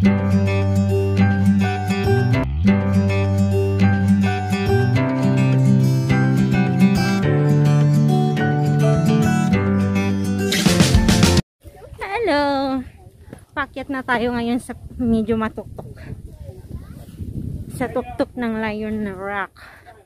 Hello! Pakyat na tayo ngayon sa medyo matuktok. Sa tuktok ng LIONROCK.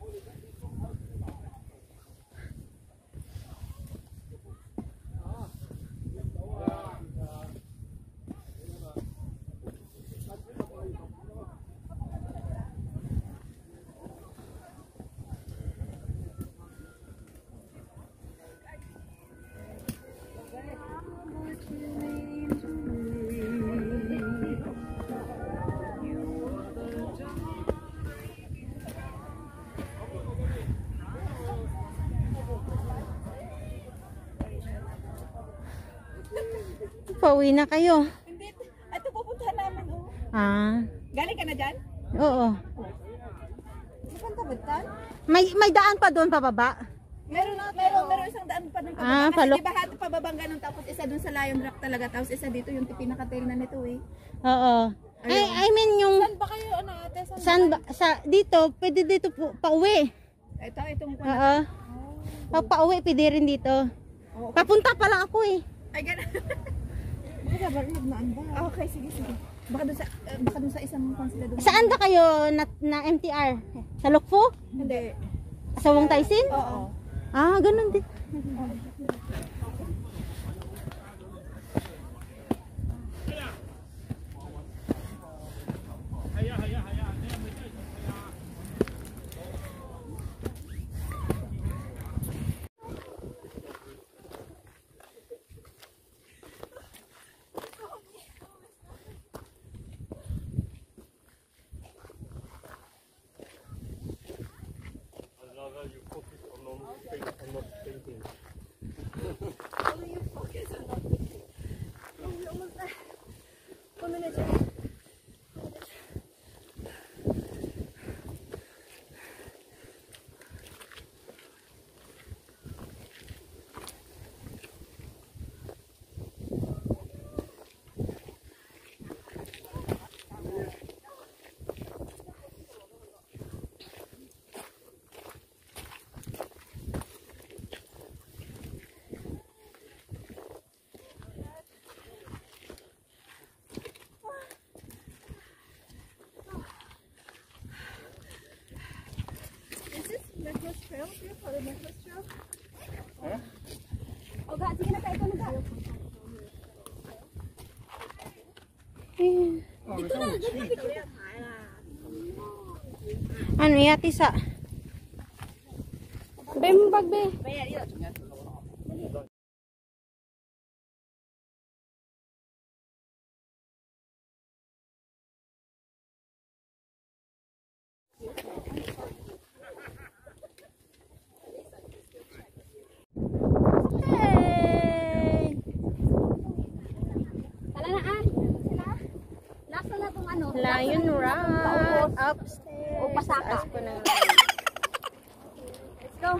Pauwi na kayo. Hindi. Ito pupuntahan namin. Oh. Ah. Galing ka na dyan? Oo. Magkanta-buntan? May daan pa doon pababa? Meron isang daan pa doon pababa. Ah, kasi diba hati pababang ganun, tapos isa doon sa LIONROCK talaga, tapos isa dito yung pinaka-tail na nito eh. Oo. I mean yung... Saan ba kayo, ano ate? Saan ba? Dito, pwede dito pauwi. Itong Oo. Pag pauwi, pwede rin dito. Oh, okay. Papunta pa lang ako eh. Ay, gano'n. Baka ba naan ba? Okay, sige. Baka doon sa isang konsila doon. Saan ba kayo na MTR? Sa Lukfo? Hindi. Sa Wong Taisin? Oo. Ah, ganun din. You focus on not thinking. You focus on not thinking. Trail here for the necklace trail? Huh? Oh, God, sige na tayo na. Dito na, ano yati sa? Bembag be. LIONROCK upstairs. O pasaka. Let's go.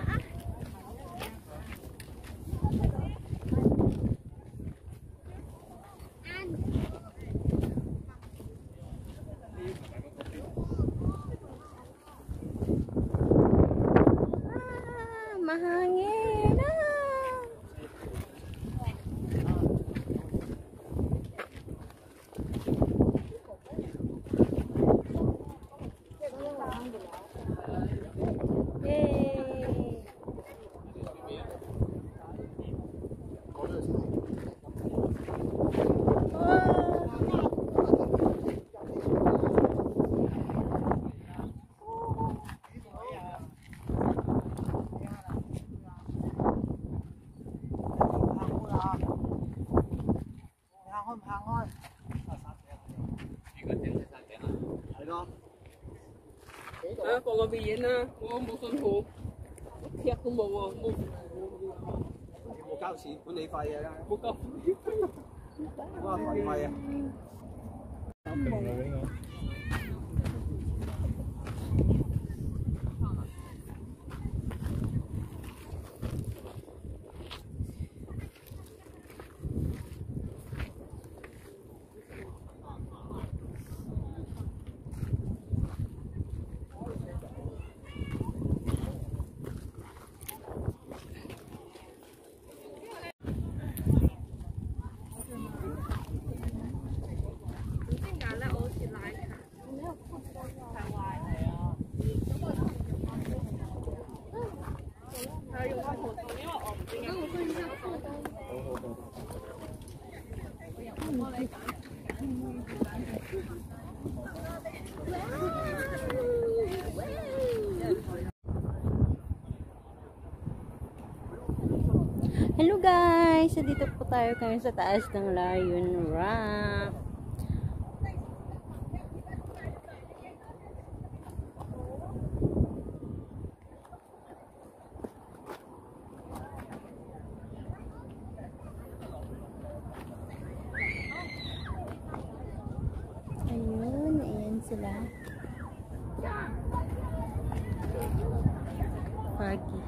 Mahangin na. Có cái gì nữa, mua xuân hộp, thiệt không mua 交錢管理費啊！ 冇夠。 哇，費費啊！ Hello guys! So dito po tayo kami sa taas ng LIONROCK. Ayun, ayan sila. Pagi.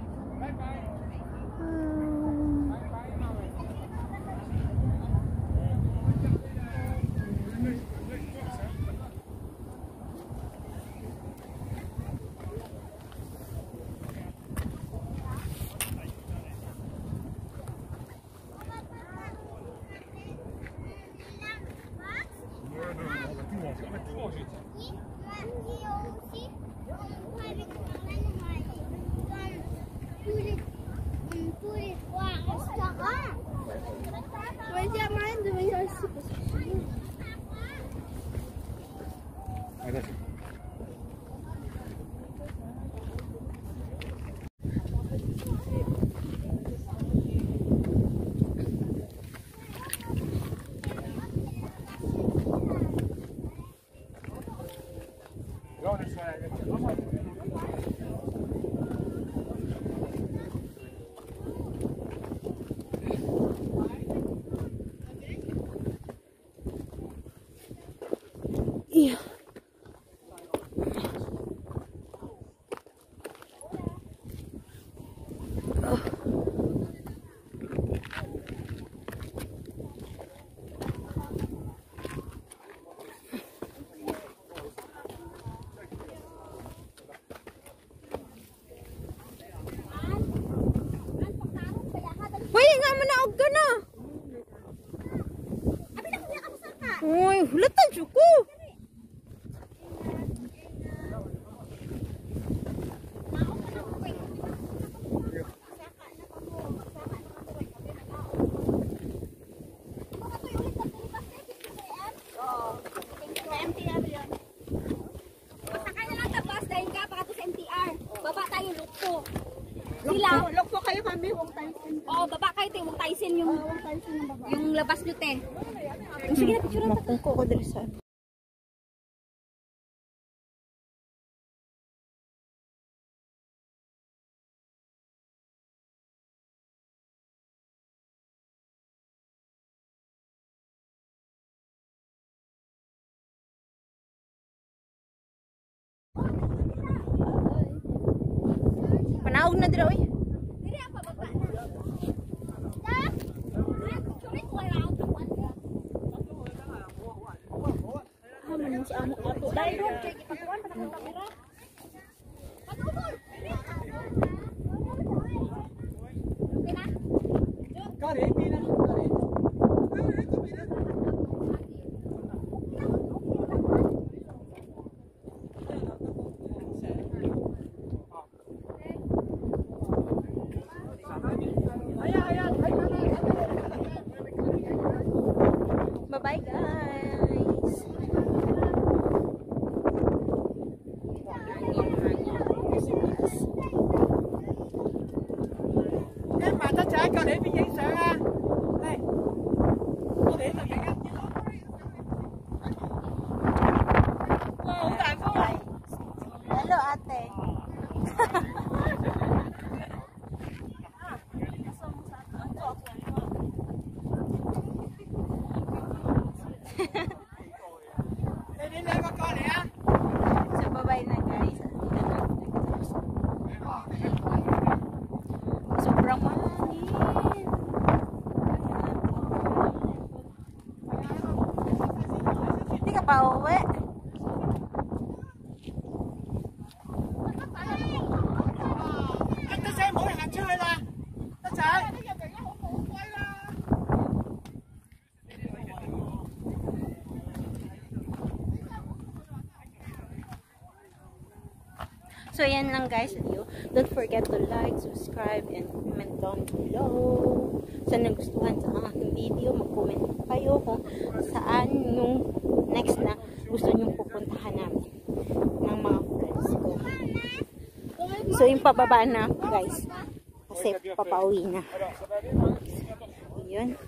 Yeah. Wait, nga manaog ka na. Uy, hulatan ko. Loko kayo kami, Wong Tyson. Oo, baba kayo, te. Wong Tyson yung labas nyo, te. Sige na, picture na. Makong ko dali sa Panaog na dira, oy. Bye-bye, guys. Em mà tất cả con để bên dây sợ ha. Đây. Con để là cái ngắt. Wow, đại phô. Hello, ate. Đi lên con này á. So, bye-bye na, guys. Sobrang mahangin. Hindi ka pa uwi. Anh ta xem mỗi hàng chơi là. Tất chạy. So, yan lang guys video. Don't forget to like, subscribe, and comment down below. Sa nagustuhan sa aking video, mag-comment kayo kung saan yung next na gusto nyong pupuntahan namin ng mga friends ko. So, yung pababa na guys. Kasi papauwi na. Yun.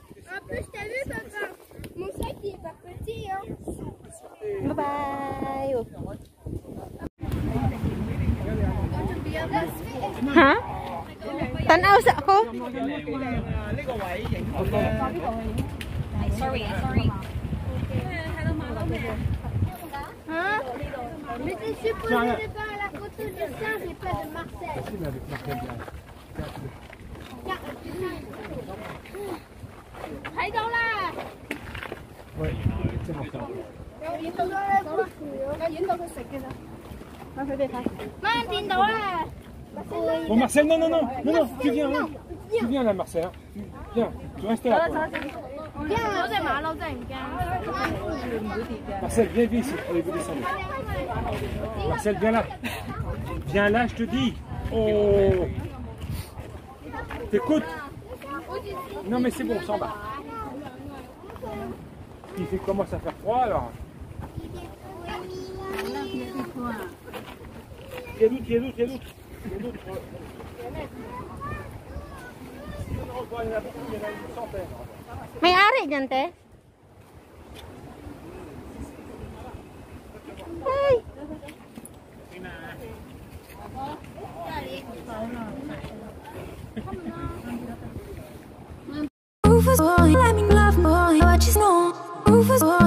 Bye-bye! Ha? Tanaw sa ako? Sorry. Hein? Mais je suis posé pas à la photo de ça, j'ai pas de Marcel. Allez dans là! Oui, c'est bon ça. Bon Marcel, non, tu viens là. Tu viens là Marcel. Viens, tu restes là. Marcel, viens ici. Allez, vous descendez. Marcel, viens là. Viens là, je te dis. Oh. T'écoutes? Non mais c'est bon, on s'en va. Il commence à faire froid alors. Il y a d'autres. May-ari dyan, te? Ay! Rufus boy, let me love boy, what you know? Rufus boy.